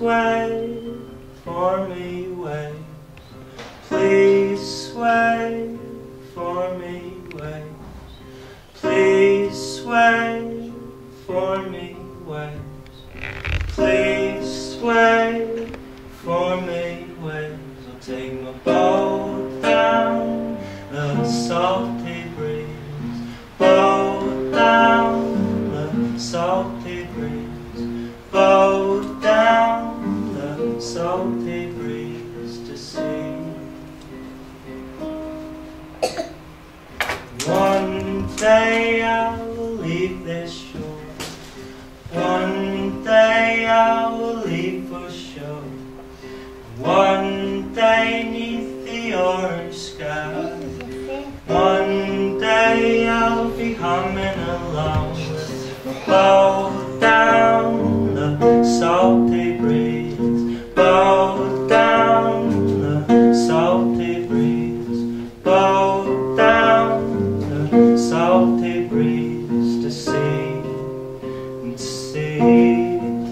sway for me, waves. Please sway for me, waves. Please sway for me, waves. Please sway for me, waves. I'll take my boat down the salty breeze. Boat down the salty breeze. Boat down the salty breeze to sea. One day I will leave this shore. One day I will leave for sure. One day neath the orange sky. One day I'll be humming along with a boat down the salty breeze. Boat down the salty breeze. Boat down the salty breeze to sea and sea.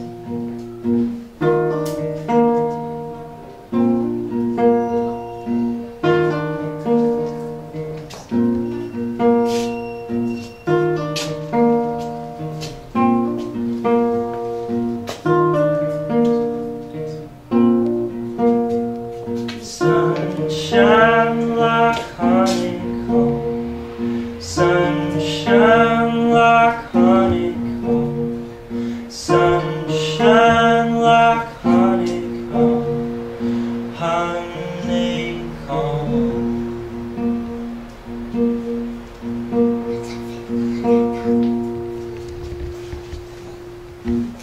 Sunshine like honeycomb. Sunshine like honeycomb. Sunshine like honeycomb. Honeycomb.